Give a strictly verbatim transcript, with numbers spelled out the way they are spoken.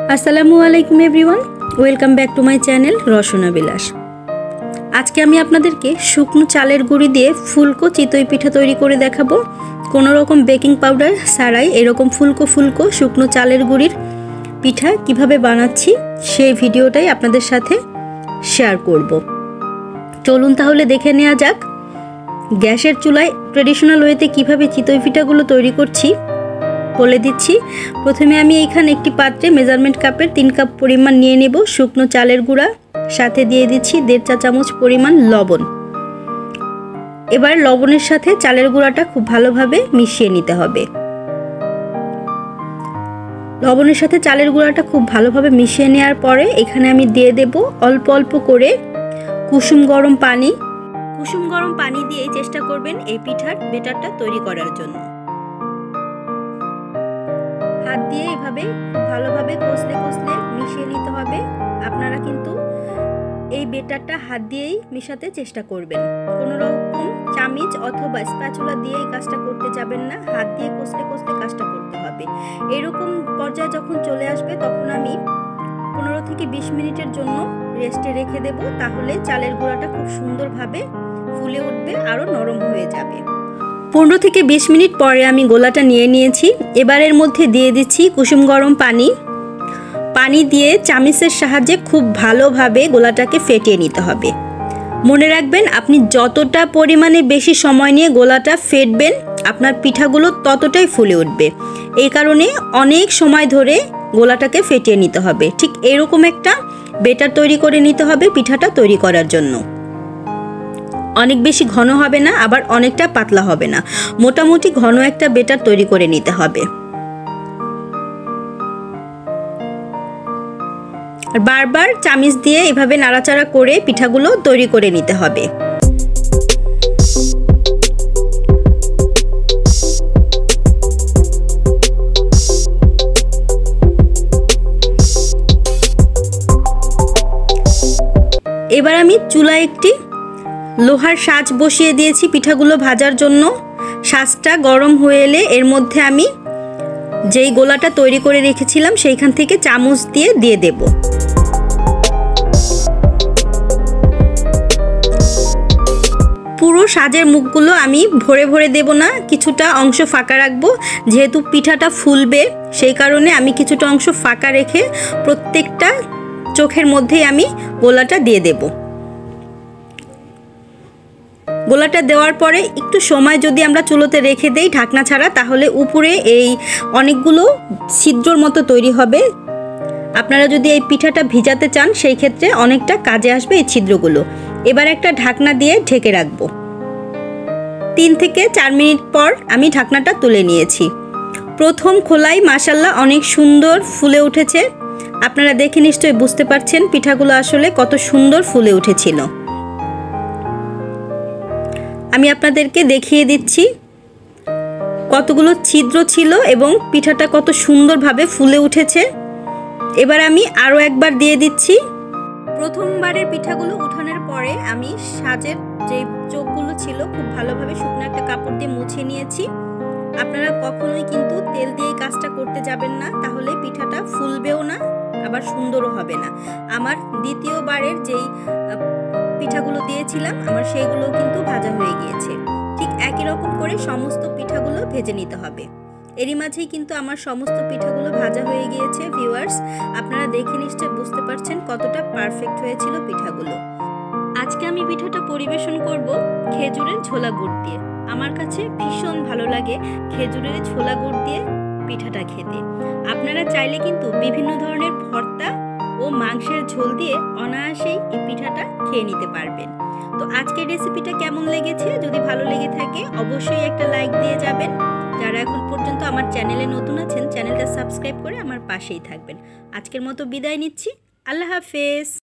আসসালামু আলাইকুম everyone, welcome back to my channel Rosona Bilash. আজকে আমি আপনাদেরকে শুকনো চালের গুঁড়ি দিয়ে ফুলকো চিতই পিঠা তৈরি করে দেখাবো। কোনো রকম বেকিং পাউডার ছাড়াই এরকম ফুলকো ফুলকো শুকনো চালের গুঁড়ির পিঠা কিভাবে বানাচ্ছি সেই ভিডিওটাই আপনাদের সাথে শেয়ার করব। চলুন তাহলে দেখে নেওয়া যাক গ্যাসের চুলায় ট্রেডিশনাল ওয়েতে কিভাবে চিতই পিঠাগুলো তৈরি করছি বলে দিচ্ছি। প্রথমে আমি এখানে একটি পাত্রে মেজারমেন্ট কাপের তিন কাপ পরিমাণ নিয়ে নেব শুকনো চালের গুঁড়া, সাথে দিয়ে দিচ্ছি দেড় চা চামচ পরিমাণ লবণ। এবার লবণের সাথে চালের গুঁড়াটা খুব ভালোভাবে মিশিয়ে নিতে হবে। লবণের সাথে চালের গুঁড়াটা খুব ভালোভাবে মিশিয়ে নেওয়ার পরে এখানে আমি দিয়ে দেব অল্প অল্প করে কুসুম গরম পানি। কুসুম গরম পানি দিয়ে চেষ্টা করবেন এই পিঠার বেটারটা তৈরি করার জন্য। হাত দিয়ে এভাবে ভালোভাবে কষলে কষলে মিশিয়ে নিতে হবে। আপনারা কিন্তু এই বেটারটা হাত দিয়েই মেশাতে চেষ্টা করবেন, কোনো রকম চামিচ অথবা স্প্যাচুলা দিয়ে এই কাজটা করতে যাবেন না, হাত দিয়ে কষলে কষলে কাজটা করতে হবে। এরকম পর্যায়ে যখন চলে আসবে তখন আমি পনেরো থেকে বিশ মিনিটের জন্য রেস্টে রেখে দেব, তাহলে চালের গুঁড়াটা খুব সুন্দরভাবে ফুলে উঠবে, আরও নরম হয়ে যাবে। পনেরো থেকে বিশ মিনিট পরে আমি গোলাটা নিয়ে নিয়েছি। এবার এর মধ্যে দিয়ে দিচ্ছি কুসুম গরম পানি। পানি দিয়ে চামিচের সাহায্যে খুব ভালোভাবে গোলাটাকে ফেটিয়ে নিতে হবে। মনে রাখবেন, আপনি যতটা পরিমাণে বেশি সময় নিয়ে গোলাটা ফেটবেন আপনার পিঠাগুলো ততটাই ফুলে উঠবে। এই কারণে অনেক সময় ধরে গোলাটাকে ফেটিয়ে নিতে হবে। ঠিক এরকম একটা বেটার তৈরি করে নিতে হবে পিঠাটা তৈরি করার জন্য। অনেক বেশি ঘন হবে না, আবার অনেকটা পাতলা হবে না, মোটামুটি ঘন একটা বেটার তৈরি করে নিতে হবে। আর বারবার চামিচ দিয়ে এভাবে নাড়াচাড়া করে পিঠাগুলো তৈরি করে নিতে হবে। এবার আমি চুলায় একটি লোহার সাজ বসিয়ে দিয়েছি পিঠাগুলো ভাজার জন্য। সাজটা গরম হয়ে এলে এর মধ্যে আমি যেই গোলাটা তৈরি করে রেখেছিলাম সেইখান থেকে চামচ দিয়ে দিয়ে দেব। পুরো সাজের মুখগুলো আমি ভরে ভরে দেব না, কিছুটা অংশ ফাঁকা রাখবো। যেহেতু পিঠাটা ফুলবে সেই কারণে আমি কিছুটা অংশ ফাঁকা রেখে প্রত্যেকটা চোখের মধ্যেই আমি গোলাটা দিয়ে দেব। গোলাটা দেওয়ার পরে একটু সময় যদি আমরা চুলোতে রেখে দেই ঢাকনা ছাড়া, তাহলে উপরে এই অনেকগুলো ছিদ্রর মতো তৈরি হবে। আপনারা যদি এই পিঠাটা ভিজাতে চান সেই ক্ষেত্রে অনেকটা কাজে আসবে এই ছিদ্রগুলো। এবার একটা ঢাকনা দিয়ে ঢেকে রাখবো। তিন থেকে চার মিনিট পর আমি ঢাকনাটা তুলে নিয়েছি। প্রথম খোলাই মাশাআল্লাহ অনেক সুন্দর ফুলে উঠেছে। আপনারা দেখে নিশ্চয়ই বুঝতে পারছেন পিঠাগুলো আসলে কত সুন্দর ফুলে উঠেছিল। আমি আপনাদেরকে দেখিয়ে দিচ্ছি কতগুলো ছিদ্র ছিল এবং পিঠাটা কত সুন্দরভাবে ফুলে উঠেছে। এবার আমি আরও একবার দিয়ে দিচ্ছি। প্রথমবারের পিঠাগুলো উঠানোর পরে আমি সাজের যে চোখগুলো ছিল খুব ভালোভাবে শুকনো একটা কাপড় দিয়ে মুছে নিয়েছি। আপনারা কখনোই কিন্তু তেল দিয়ে কাজটা করতে যাবেন না, তাহলে পিঠাটা ফুলবেও না, আবার সুন্দরও হবে না। আমার দ্বিতীয়বারের যেই পিঠাগুলো দিয়েছিলাম আমার সেইগুলো কিন্তু ভাজা হয়ে গিয়েছে। ঠিক একই রকম করে সমস্ত পিঠাগুলো ভেজে নিতে হবে। এরই মাঝেই কিন্তু আমার সমস্ত পিঠাগুলো ভাজা হয়ে গিয়েছে। ভিউয়ার্স, আপনারা দেখে নিশ্চয়ই বুঝতে পারছেন কতটা পারফেক্ট হয়েছিল পিঠাগুলো। আজকে আমি পিঠাটা পরিবেশন করব খেজুরের ছোলা গুড় দিয়ে। আমার কাছে ভীষণ ভালো লাগে খেজুরের ছোলা গুড় দিয়ে পিঠাটা খেতে। আপনারা চাইলে কিন্তু বিভিন্ন ধরনের ভর্তা ও মাংসের ঝোল দিয়ে অনায়াসেই এই পিঠাটা খেয়ে নিতে পারবেন। তো আজকের রেসিপিটা কেমন লেগেছে? যদি ভালো লেগে থাকে অবশ্যই একটা লাইক দিয়ে যাবেন। যারা এখন পর্যন্ত আমার চ্যানেলে নতুন আছেন চ্যানেলটা সাবস্ক্রাইব করে আমার পাশেই থাকবেন। আজকের মতো বিদায় নিচ্ছি। আল্লাহ হাফেজ।